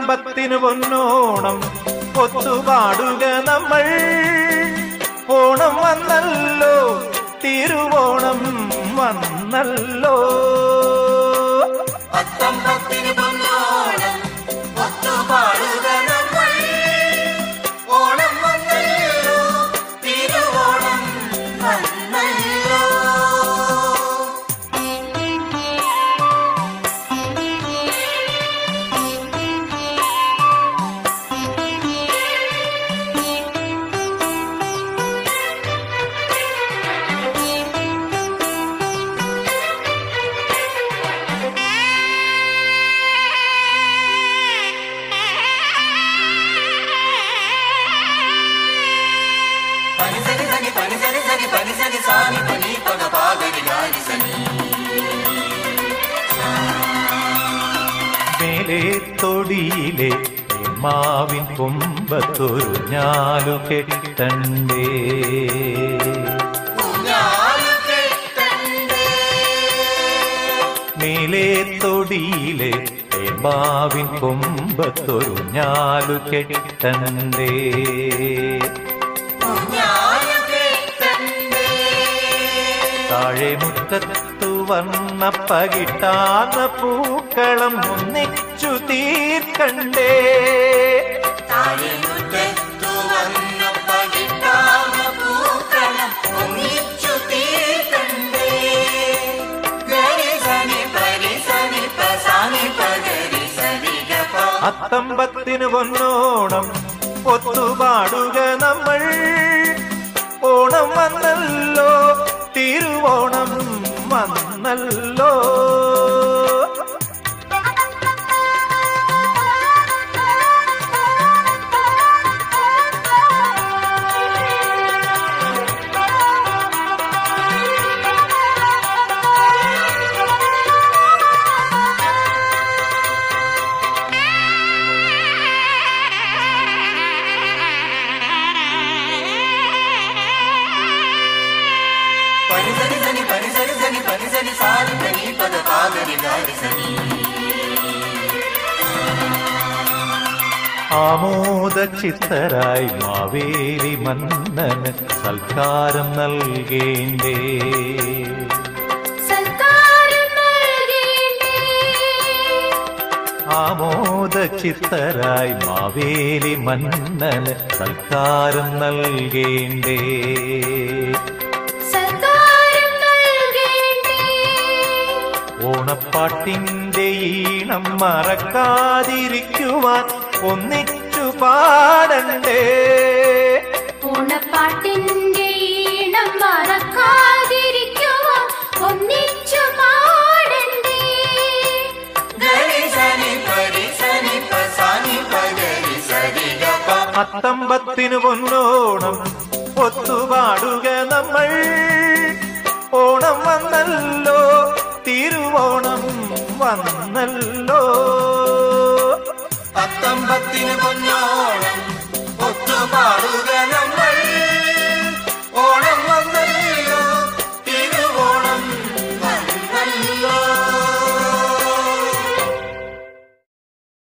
അത്തമ്പത്തിന് പൊന്നോണം ഒത്തുപാടുക നമ്മൾ. ഓണം വന്നല്ലോ, തിരുവോണം വന്നല്ലോ. അത്തമ്പത്തിന് പൊന്നോണം ഒത്തുപാടുക നമ്മൾ. ഓണം വന്നല്ലോ, തിരുവോണം വന്നല്ലോ. മേലെ തൊടിയിലെ മാവിൻ കൊമ്പത്തൊരു ഞാലു കെട്ടണ്ടേ. മേലെ തൊടിയിലെ മാവിൻ കൊമ്പത്തൊരു ഞാലു കെട്ടണ്ടേ. താഴെ മുറ്റത്തു വന്ന പകിട്ടാന്ന പൂക്കളം ഒന്നിച്ചു തീർക്കണ്ടേ. അത്തമ്പത്തിന് പൊന്നോണം ഒത്തുപാടുക നമ്മൾ. ഓണം വന്നല്ലോ, തിരുവോണം വന്നല്ലോ. ആമോദചിത്തരായി മാവേലി മന്നന് സൽക്കാരം നൽകേണ്ടേ. ആമോദചിത്തരായി മാവേലി മന്നന് സൽക്കാരം നൽകേണ്ടേ. ഓണപ്പാട്ടിന്റെ ഈണം മറക്കാതിരിക്കുവാൻ ഒന്നിച്ചു പാടണ്ടേ. ഓണപ്പാട്ടിന്റെ ഈണം മറക്കാതിരിക്കുവാൻ ഒന്നിച്ചു പാടണ്ടേ. അത്തമ്പത്തിന് പൊന്നോണം ഒത്തുപാടുക നമ്മൾ. ഓണം വന്നല്ലോ, തിരുവോണം വന്നല്ലോ. അത്തമ്പത്തിന് പൊന്നോണം